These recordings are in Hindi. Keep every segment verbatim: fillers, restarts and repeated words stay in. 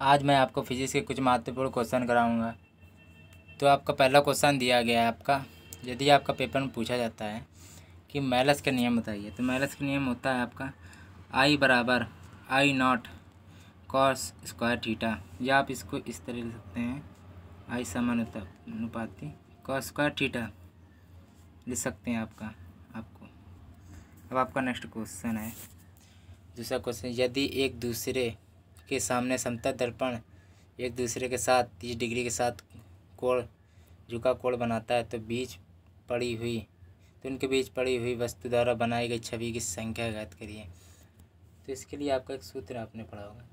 आज मैं आपको फिजिक्स के कुछ महत्वपूर्ण क्वेश्चन कराऊंगा। तो आपका पहला क्वेश्चन दिया गया है आपका, यदि आपका पेपर में पूछा जाता है कि मेलस का नियम बताइए, तो मेलस का नियम होता है आपका आई बराबर I naught cos square theta, या आप इसको इस तरह लिख सकते हैं आई समानुपाती कॉस स्क्वायर थीटा लिख सकते हैं आपका आपको। अब आपका नेक्स्ट क्वेश्चन है, दूसरा क्वेश्चन, यदि एक दूसरे के सामने समतल दर्पण एक दूसरे के साथ तीस डिग्री के साथ कोण झुका कोण बनाता है तो बीच पड़ी हुई तो उनके बीच पड़ी हुई वस्तु द्वारा बनाई गई छवि की संख्या ज्ञात करिए। तो इसके लिए आपका एक सूत्र आपने पढ़ा होगा,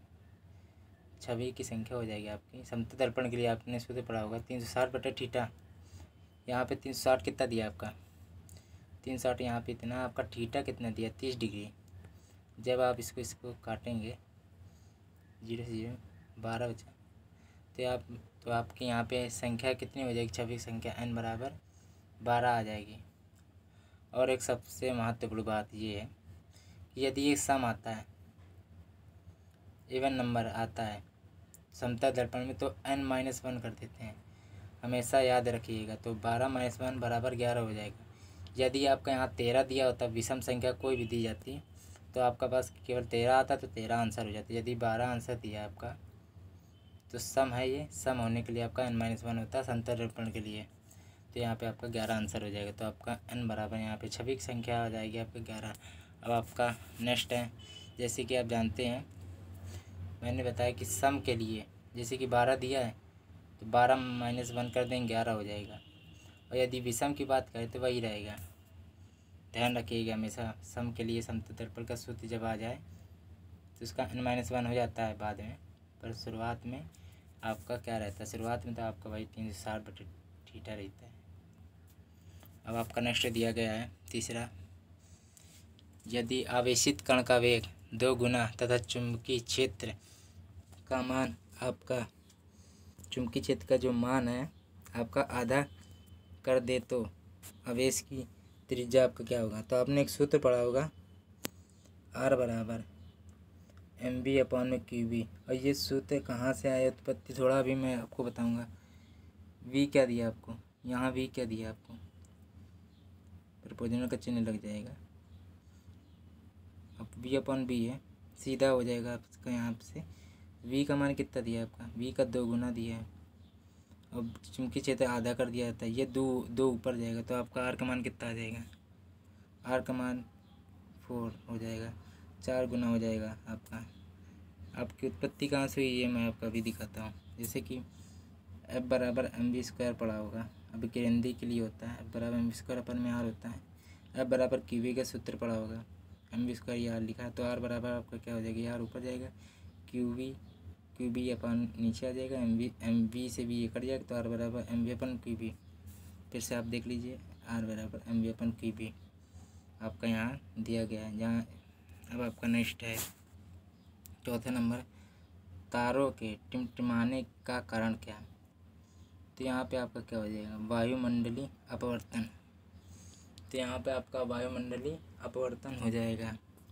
छवि की संख्या हो जाएगी आपकी। समतल दर्पण के लिए आपने सूत्र पढ़ा होगा तीन सौ साठ बटे थीटा। यहाँ पे तीन सौ साठ कितना दिया आपका, तीन सौ साठ यहाँ पे इतना आपका थीटा कितना दिया तीस डिग्री। जब आप इसको इसको काटेंगे जीरो से जीरो बारह बचा, तो आप तो आपके यहाँ पे संख्या कितनी हो जाएगी, छवि की संख्या एन बराबर बारह आ जाएगी। और एक सबसे महत्वपूर्ण बात ये है कि यदि ये सम आता है, इवन नंबर आता है समतल दर्पण में, तो एन माइनस वन कर देते हैं, हमेशा याद रखिएगा। तो बारह माइनस वन बराबर ग्यारह हो जाएगा। यदि आपका यहाँ तेरह दिया होता, विषम संख्या कोई भी दी जाती, तो आपका पास केवल तेरह आता तो तेरह आंसर हो जाता। यदि बारह आंसर दिया आपका तो सम है, ये सम होने के लिए आपका एन माइनस वन होता है समतल दर्पण के लिए, तो यहाँ पे आपका ग्यारह आंसर हो जाएगा। तो आपका एन बराबर यहाँ पे छवि की संख्या आ जाएगी आपका ग्यारह। अब आपका नेक्स्ट है, जैसे कि आप जानते हैं मैंने बताया कि सम के लिए जैसे कि बारह दिया है तो बारह माइनस वन कर देंगे ग्यारह हो जाएगा। और यदि विषम की बात करें तो वही रहेगा, ध्यान रखिएगा हमेशा सम के लिए समतल दर्पण का सूत्र जब आ जाए तो उसका एन माइनस वन हो जाता है बाद में, पर शुरुआत में आपका क्या रहता है, शुरुआत में तो आपका भाई तीन सौ साठ बटे थीटा रहता है। अब आपका नेक्स्ट दिया गया है तीसरा, यदि आवेशित कण का वेग दो गुना तथा चुंबकीय क्षेत्र का मान आपका चुंबकीय क्षेत्र का जो मान है आपका आधा कर दे तो आवेश की त्रिज्या आपका क्या होगा। तो आपने एक सूत्र पढ़ा होगा आर बराबर एम बी अपॉन में क्यू बी, और ये सूत्र कहाँ से आया उत्पत्ति थोड़ा अभी मैं आपको बताऊंगा। वी क्या दिया आपको, यहाँ वी क्या दिया आपको, प्रपोजनल का चिन्ह लग जाएगा। अब वी अपॉन बी है, सीधा हो जाएगा आपका। यहाँ से वी का मान कितना दिया आपका, वी का दो गुना दिया है। अब चुंबकीय क्षेत्र आधा कर दिया जाता है, ये दो दो ऊपर जाएगा तो आपका आर का मान कितना आ जाएगा, आर का मान फोर हो जाएगा, चार गुना हो जाएगा आपका। आपकी उत्पत्ति कहाँ से हुई ये मैं आपका भी दिखाता हूँ। जैसे कि एफ बराबर एम बी स्क्वायर पड़ा होगा, अभी केंद्री के लिए होता है, एफ बराबर एम बी स्क्वायर अपन में आर होता है। एफ बराबर क्यू बी का सूत्र पड़ा होगा, एम बी स्क्वायर ये आर लिखा है, तो आर बराबर आपका क्या हो जाएगा, आर ऊपर जाएगा, Q B Q B upon नीचे आ जाएगा, एम बी एम बी से भी ये कट जाएगा, तो आर बराबर M B upon Q B. फिर से आप देख लीजिए आर बराबर M B upon Q B आपका यहाँ दिया गया है जहाँ। अब आपका नेक्स्ट है चौथा नंबर, तारों के टिमटिमाने का कारण क्या है। तो यहाँ पे आपका क्या हो जाएगा, वायुमंडलीय अपवर्तन। तो यहाँ पे आपका वायुमंडलीय अपवर्तन हो जाएगा।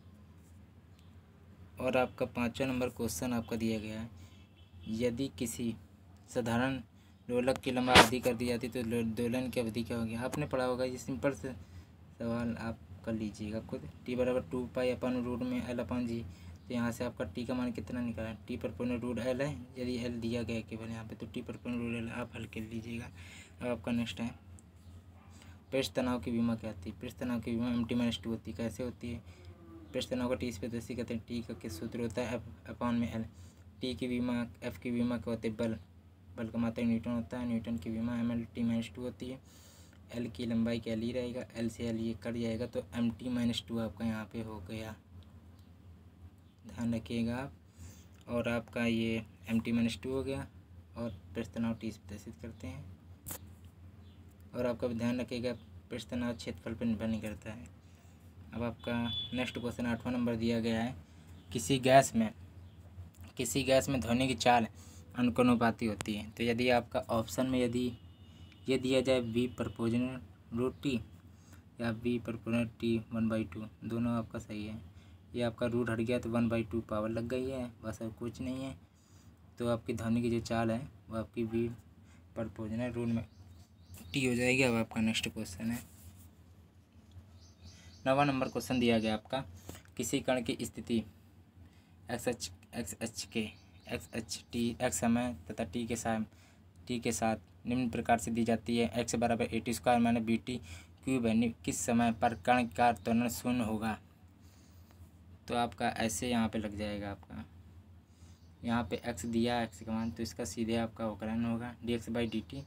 और आपका पाँचवा नंबर क्वेश्चन आपका दिया गया है, यदि किसी साधारण दोलक की लंबाई अवधि कर दी जाती तो दोलन की अवधि क्या होगी। आपने पढ़ा होगा, ये सिंपल से सवाल आप कर लीजिएगा खुद। टी बराबर टू पाई अपन रूट में एल अपन जी, तो यहाँ से आपका टी का मान कितना निकला है, टी पर पूर्ण रूट एल है। यदि एल दिया गया केवल यहाँ पे तो टी पर पूर्ण रूट एल आप हल कर लीजिएगा। अब आपका नेक्स्ट है, पृष्ठ तनाव की बीमा क्या होती है। पृष्ठ तनाव की बीमा एम टी माइनस टू होती है। कैसे होती है, पृष्ठ तनाव का टी इस पे दसी कहते हैं, टी का किस सूत्र होता है एफ अपॉन में एल। टी की बीमा एफ की बीमा क्या होती है, बल बल का मात्रा न्यूटन होता है, न्यूटन की बीमा M L T minus two होती है। एल की लंबाई क्या ली रहेगा, एल से एल ये कट जाएगा तो एम टी माइनस टू आपका यहाँ पे हो गया, ध्यान रखिएगा आप। और आपका ये एम टी माइनस टू हो गया और पृष्ठ तनाव टी से प्रदर्शित करते हैं। और आपका भी ध्यान रखिएगा पृष्ठ तनाव क्षेत्रफल पर निर्भर नहीं करता है। अब आपका नेक्स्ट क्वेश्चन आठवां नंबर दिया गया है, किसी गैस में किसी गैस में ध्वनि की चाल अनुपाती होती है। तो यदि आपका ऑप्शन में यदि ये दिया जाए वी प्रपोजनल रूट टी या V proportional T one by two, दोनों आपका सही है। ये आपका रूट हट गया तो वन बाई टू पावर लग गई है, बस और कुछ नहीं है। तो आपकी ध्वनि की जो चाल है वो आपकी वी प्रपोजनल रूल में टी हो जाएगी। अब आपका नेक्स्ट क्वेश्चन है नवा नंबर क्वेश्चन दिया गया आपका, किसी कण की स्थिति एक्स एच एक्स एच के एक्स एच टी एक्स समय तथा टी के साथ टी के साथ निम्न प्रकार से दी जाती है। एक्स बराबर A T square minus B T cube है। किस समय पर कण का त्वरण शून्य होगा। तो आपका ऐसे यहाँ पे लग जाएगा, आपका यहाँ पे एक्स दिया एक्स का मान, तो इसका सीधे आपका अवकलन होगा D X by D T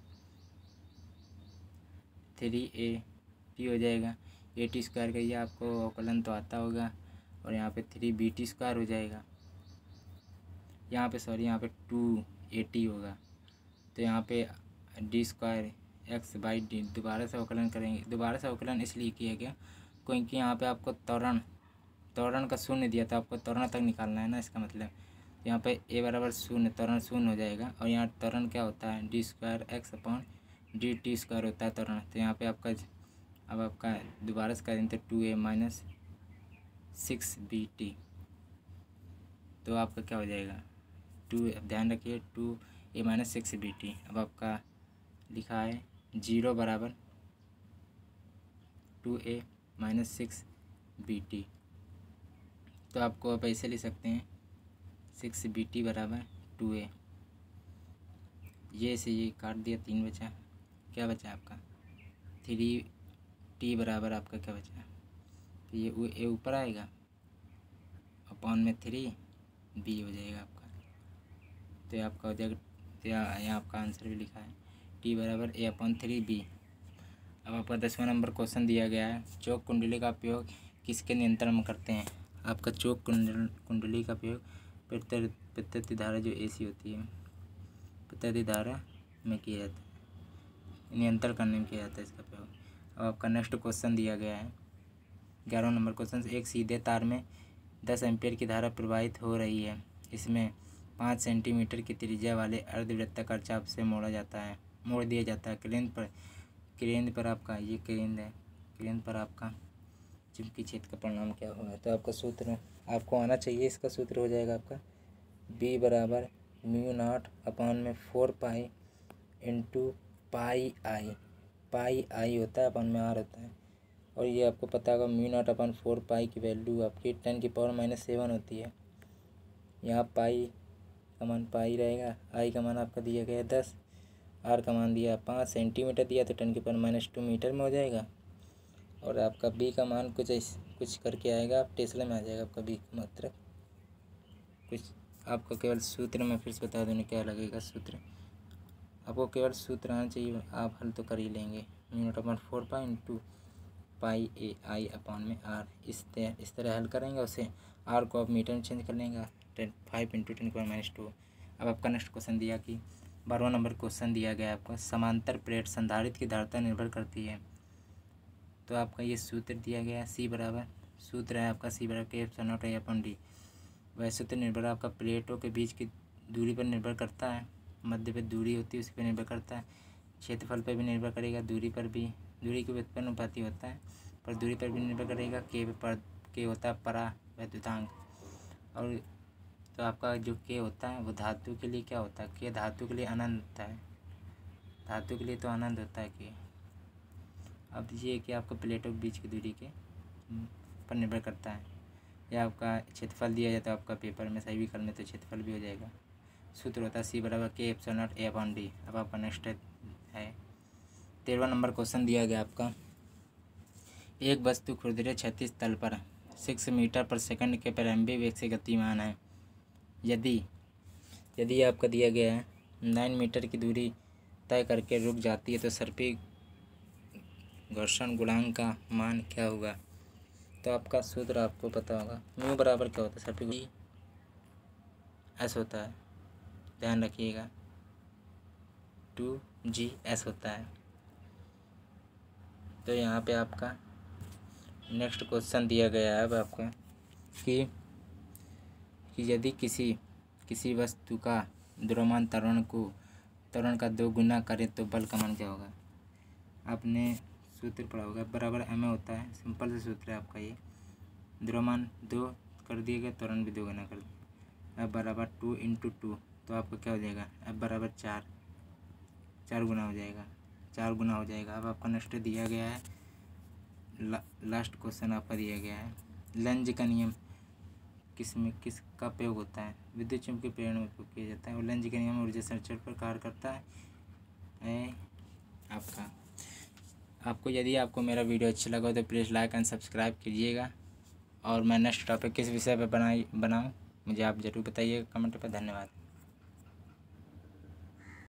three A T हो जाएगा। ए टी स्क्वायर का ये आपको अवकलन तो आता होगा, और यहाँ पे थ्री बी टी स्क्वायर हो जाएगा। यहाँ पे सॉरी यहाँ पे टू ए टी होगा, तो यहाँ पे D square X by D दोबारा से अवकलन करेंगे। दोबारा से अवकलन इसलिए किया गया क्योंकि यहाँ पे आपको त्वरण त्वरण का शून्य दिया था, आपको त्वरण तक निकालना है ना। इसका मतलब यहाँ पे ए बराबर शून्य, त्वरण शून्य हो जाएगा। और यहाँ त्वरण क्या होता है, D square X upon D T square होता है त्वरण। तो यहाँ पे आपका अब आपका दोबारा से करें तो two A minus six B T, तो आपका क्या हो जाएगा टू, ध्यान रखिए two A minus six B T. अब आपका लिखा है जीरो बराबर two A minus six B T, तो आपको आप ऐसे लिख सकते हैं सिक्स बी टी बराबर टू ए। ये से ये काट दिया, तीन बचा, क्या बचा आपका थ्री टी बराबर आपका क्या बचा, तो ये ए ऊपर आएगा अपॉन में थ्री बी हो जाएगा आपका। तो ये आपका हो जाएगा, तो यहाँ आपका आंसर भी लिखा है टी बराबर ए अपॉन थ्री बी। अब आपका दसवां नंबर क्वेश्चन दिया गया है, चौक कुंडली का उपयोग किसके नियंत्रण में करते हैं। आपका चौक कुंडल कुंडली का उपयोग प्रत्यति धारा जो एसी होती है प्रत्यति धारा में किया जाता है, नियंत्रण करने में किया जाता है इसका उपयोग। अब आपका नेक्स्ट क्वेश्चन दिया गया है ग्यारह नंबर क्वेश्चन, एक सीधे तार में दस एम्पियर की धारा प्रवाहित हो रही है, इसमें पाँच सेंटीमीटर की त्रिज्या वाले अर्धवृत्ताकार चाप से मोड़ा जाता है मोड़ दिया जाता है। केंद्र पर केंद्र पर आपका ये केंद्र है, केंद्र पर आपका चुंबकीय क्षेत्र का परिणाम क्या होगा। तो आपका सूत्र आपको आना चाहिए, इसका सूत्र हो जाएगा आपका बी बराबर म्यू नॉट अपॉन में four pi into pi I, pi I होता है अपॉन में आर होता है। और ये आपको पता होगा mu naught upon four pi की वैल्यू आपकी टेन की पावर माइनस सेवन होती है। यहाँ पाई का मान पाई रहेगा, आई का मान आपका दिया गया है दस, आर का मान दिया पाँच सेंटीमीटर दिया तो टेन की पावर माइनस टू मीटर में हो जाएगा। और आपका बी का मान कुछ कुछ करके आएगा, आप टेस्ला में आ जाएगा आपका बी का मात्रा कुछ। आपको केवल सूत्र में फिर से बता दूँ क्या लगेगा सूत्र, आपको केवल सूत्र आना चाहिए, आप हल तो कर ही लेंगे। Mu naught upon four pi into pi A I upon में आर, इस तरह इस तरह हल करेंगे। उसे आर को आप मीटर में चेंज कर लेंगे, टेन फाइव इंटू टेन की माइनस टू। अब आपका नेक्स्ट क्वेश्चन दिया कि बारहवां नंबर क्वेश्चन दिया गया आपका, समांतर प्लेट संधारित्र की धारिता निर्भर करती है। तो आपका ये सूत्र दिया गया है सी बराबर, सूत्र है आपका सी बराबर K F naught A upon D. वह सूत्र निर्भर आपका प्लेटों के बीच की दूरी पर निर्भर करता है, मध्य पे दूरी होती है उस पर निर्भर करता है, क्षेत्रफल पर भी निर्भर करेगा, दूरी पर भी, दूरी के व्युत्पन्न अनुपाती होता है, पर दूरी पर भी निर्भर करेगा। के पर के होता है परा वैद्युतांक, और तो आपका जो के होता है वो धातु के लिए क्या होता है, के धातु के लिए अनंत होता है, धातु के लिए तो अनंत होता है के। अब ये कि आपको प्लेटों के बीच की दूरी के पर निर्भर करता है। या आपका क्षेत्रफल दिया जाता है आपका पेपर में, सही भी करने तो क्षेत्रफल भी हो जाएगा। सूत्र होता है सी बराबर K F naught A upon D. अब आपका नेक्स्ट है तेरहवां नंबर क्वेश्चन दिया गया आपका, एक वस्तु खुरदरे क्षैतिज तल पर सिक्स मीटर पर सेकंड के प्रारंभिक वेग से गतिमान है। यदि यदि आपका दिया गया है नाइन मीटर की दूरी तय करके रुक जाती है तो सर्पी घर्षण गुणांक का मान क्या होगा। तो आपका सूत्र आपको पता होगा, म्यू बराबर क्या होता है, सर्पी एस होता है, ध्यान रखिएगा टू जी एस होता है। तो यहाँ पे आपका नेक्स्ट क्वेश्चन दिया गया है अब आपका कि कि यदि किसी किसी वस्तु का द्रव्यमान त्वरण को त्वरण का दो गुना करें तो बल का मान क्या होगा। आपने सूत्र पढ़ा होगा, बराबर एम ए होता है, सिंपल से सूत्र है आपका ये। द्रव्यमान दो कर दिया गया, त्वरण भी दो गुना कर दिया, एफ बराबर टू इंटू टू, तो आपका क्या हो जाएगा, एफ बराबर चार, चार गुना हो जाएगा, चार गुना हो जाएगा। अब आपका नेक्स्ट दिया गया है, ला, लास्ट क्वेश्चन आपका दिया गया है, लेंज का नियम किस में किसका प्रयोग होता है, विद्युत चुम्बकीय प्रेरण में उपयोग किया जाता है। और लेंज का नियम ऊर्जा संरक्षण पर कार्य करता है आपका। आपको यदि आपको मेरा वीडियो अच्छा लगा तो प्लीज़ लाइक एंड सब्सक्राइब कीजिएगा। और मैं नेक्स्ट टॉपिक किस विषय पर बनाई बनाऊँ मुझे आप ज़रूर बताइएगा कमेंट पर। धन्यवाद।